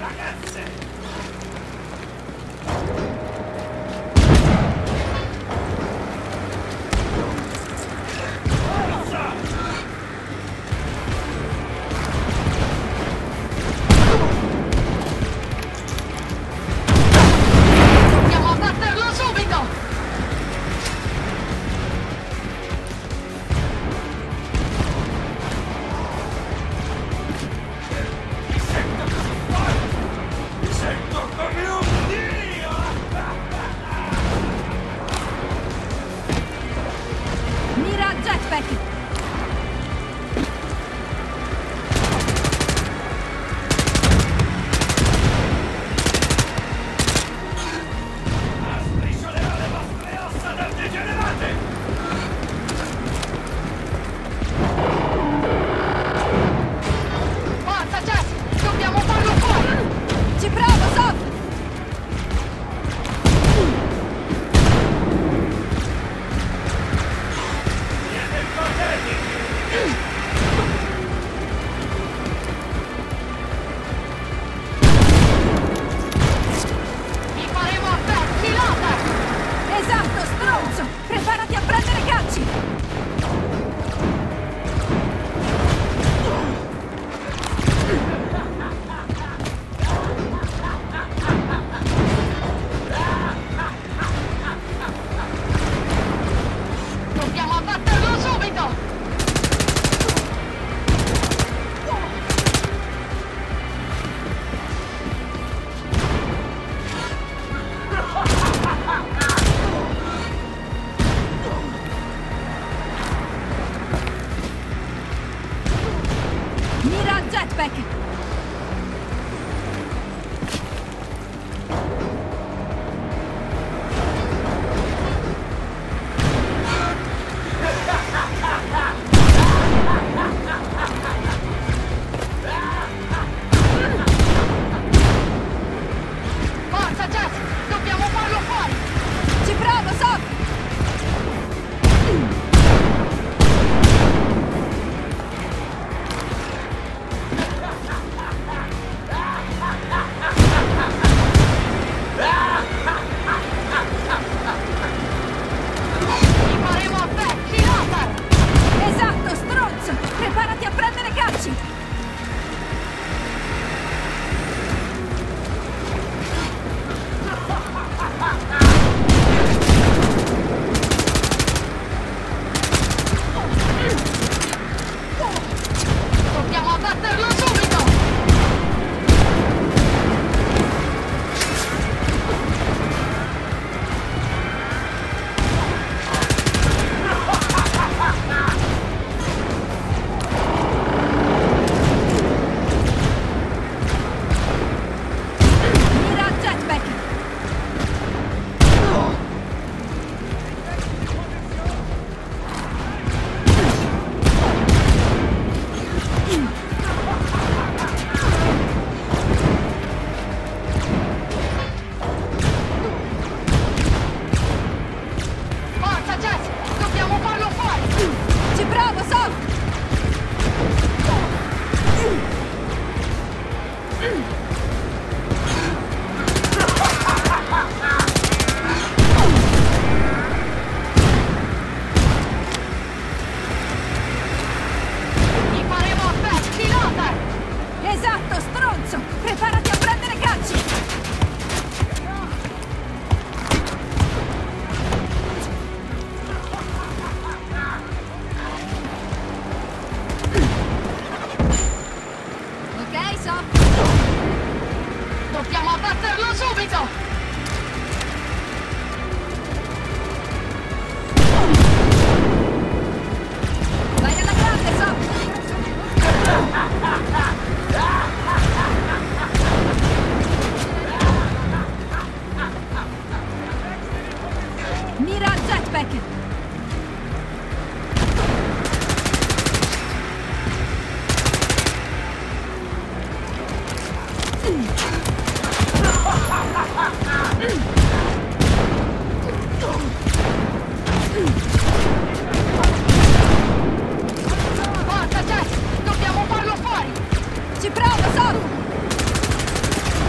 Ci provo, Sof!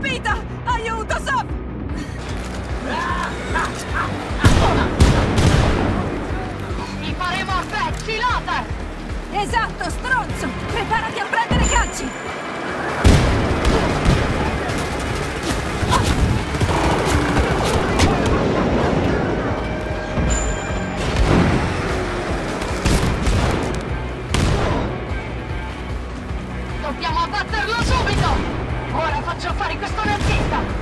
colpita! Aiuto, Sof! Mi faremo a pezzi, Lothar! Esatto, stronzo! Preparati a prendere calci! Dobbiamo abbatterlo subito! Ora faccio affari questo nazista!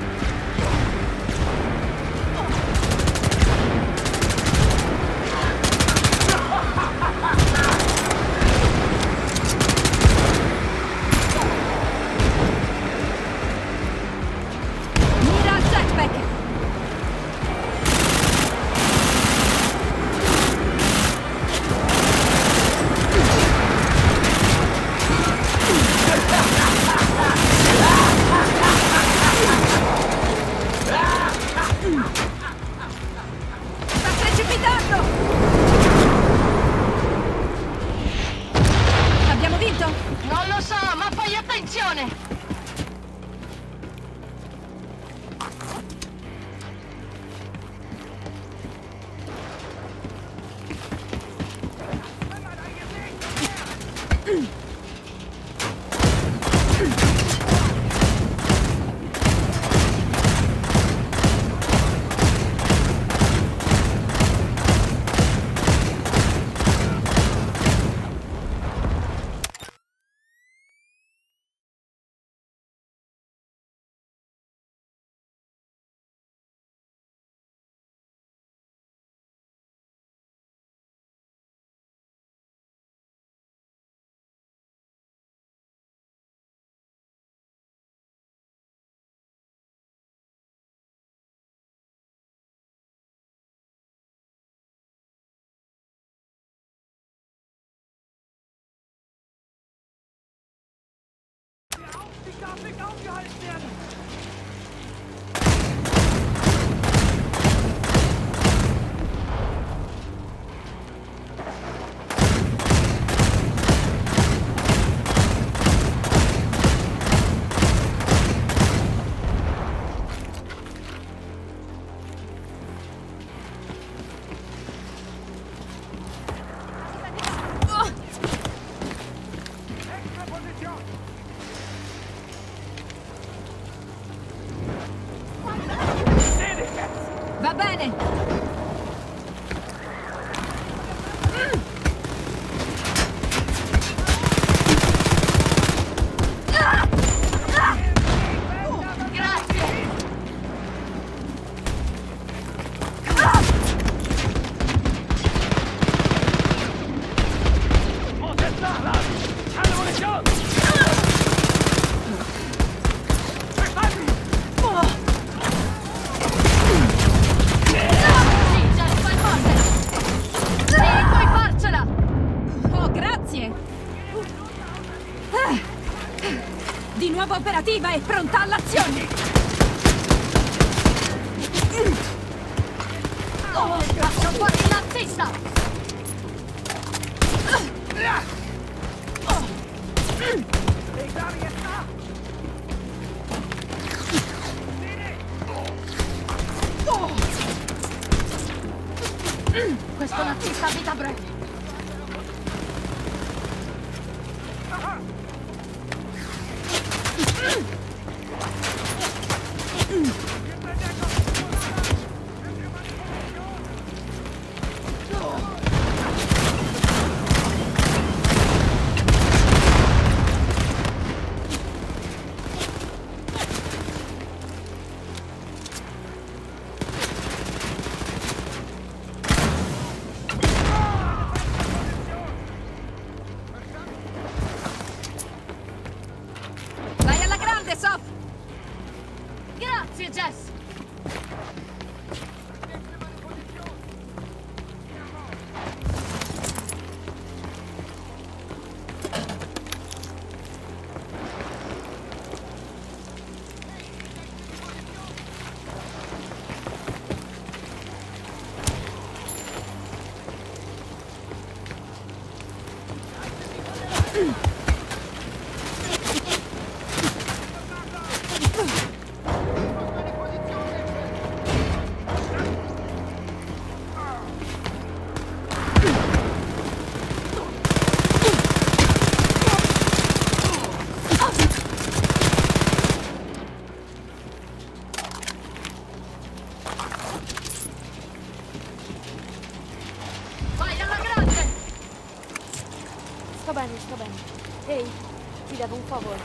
Mira al jetpack! Sta precipitando! Abbiamo vinto? Non lo so, ma fai attenzione! Ich darf nicht aufgehalten werden! Extra Position! Seh dich jetzt! Va bene! Grazie! Muss jetzt nachladen! Keine Munition! Verstanden! Sì, Jess, fai forte! Sì, puoi farcela! Oh, grazie! Di nuovo operativa e pronta all'azione! Oh, faccio fuori il nazista! Ich sage jetzt nach! Questo nazista ha vita breve! Vai alla grande, Sof! Grazie, Jess! bene, sto bene. Ehi, ti devo un favore.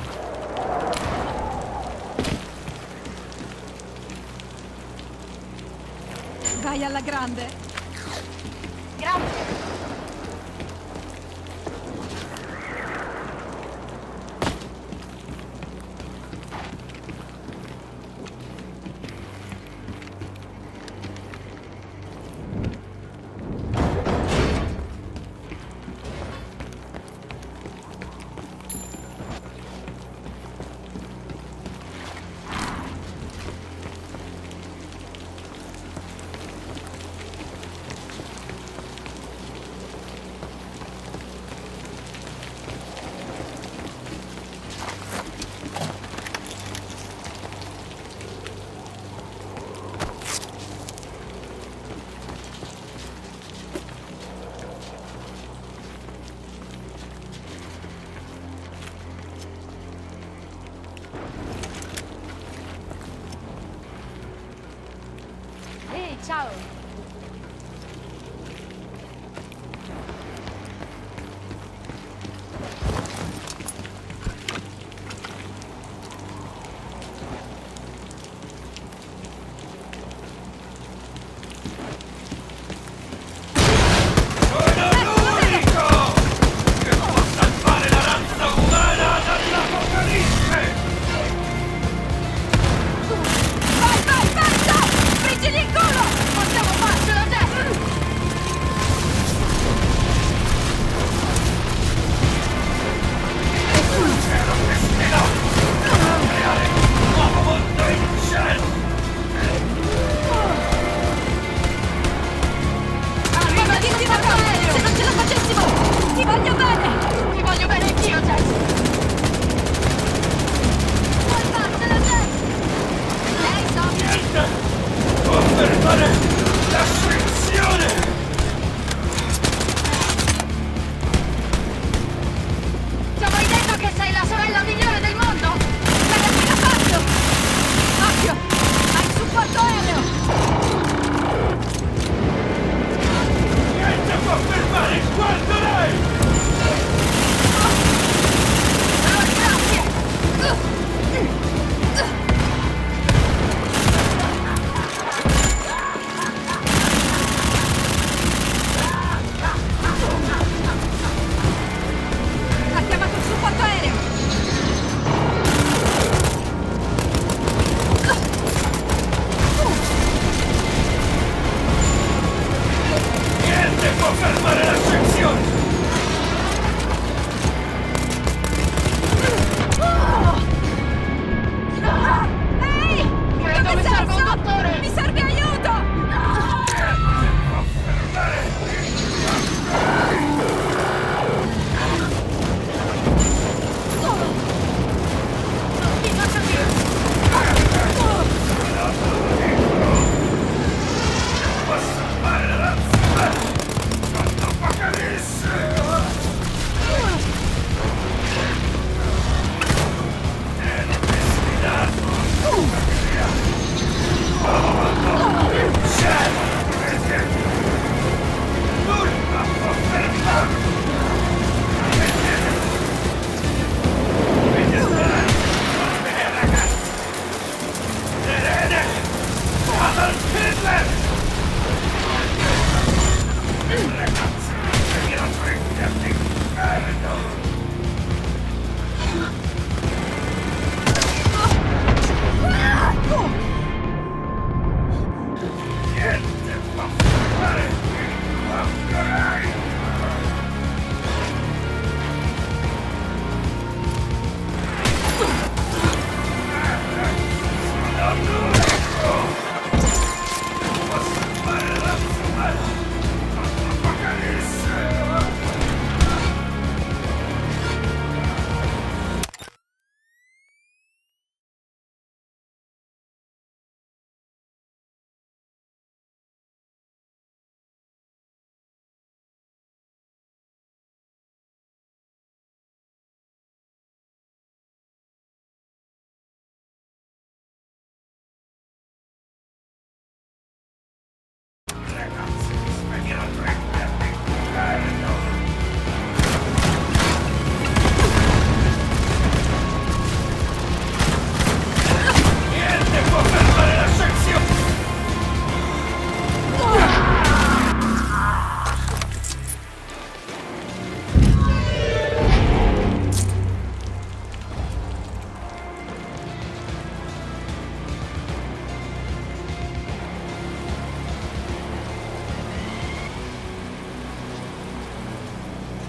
Vai alla grande. Grazie.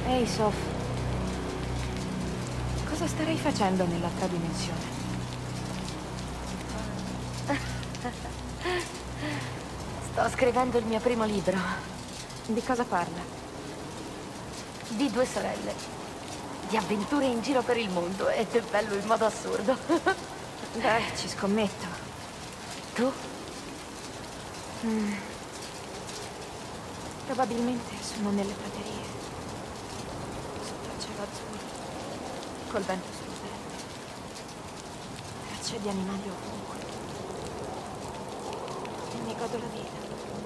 Ehi, Sof. Cosa starei facendo nell'altra dimensione? Sto scrivendo il mio primo libro. Di cosa parla? Di 2 sorelle. Di avventure in giro per il mondo. Ed è bello in modo assurdo. Beh, ci scommetto. Tu? Probabilmente sono nelle praterie. Sotto il cielo azzurro. Col vento sulle verde. Tracce di animali ovunque. E mi godo la vita.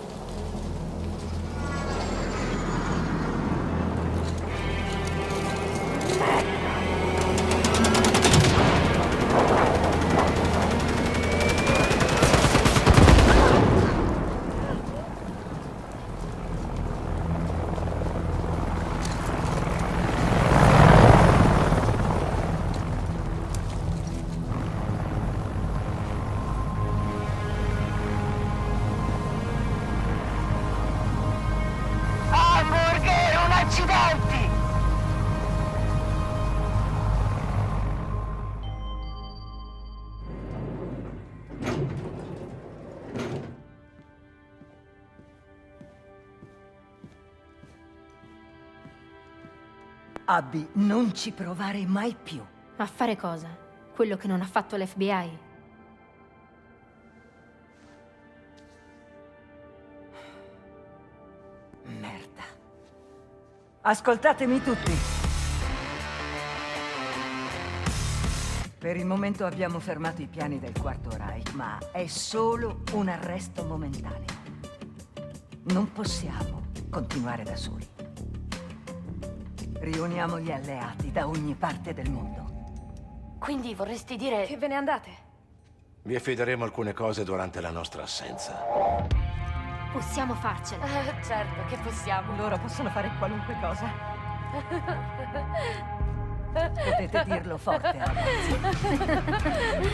Abby, non ci provare mai più. A fare cosa? Quello che non ha fatto l'FBI? Merda. Ascoltatemi tutti. Per il momento abbiamo fermato i piani del Quarto Reich, ma è solo un arresto momentaneo. Non possiamo continuare da soli. Riuniamo gli alleati da ogni parte del mondo. Quindi vorresti dire... Che ve ne andate? Vi affideremo alcune cose durante la nostra assenza. Possiamo farcela. certo che possiamo. Loro possono fare qualunque cosa. Potete dirlo forte, ragazzi.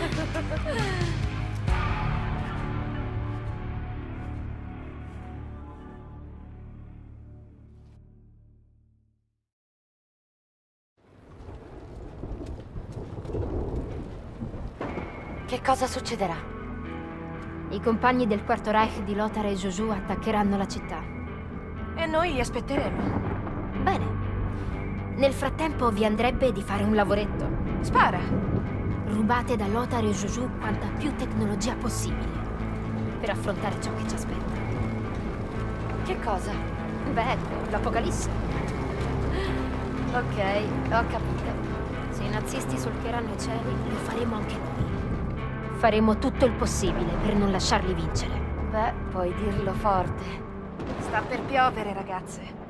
Che cosa succederà? I compagni del Quarto Reich di Lothar e Jojo attaccheranno la città. E noi li aspetteremo. Bene. Nel frattempo vi andrebbe di fare un lavoretto. Spara! Rubate da Lothar e Jojo quanta più tecnologia possibile per affrontare ciò che ci aspetta. Che cosa? Beh, l'Apocalisse. Ok, ho capito. Se i nazisti solcheranno i cieli, lo faremo anche noi. Faremo tutto il possibile per non lasciarli vincere. Beh, puoi dirlo forte. Sta per piovere, ragazze.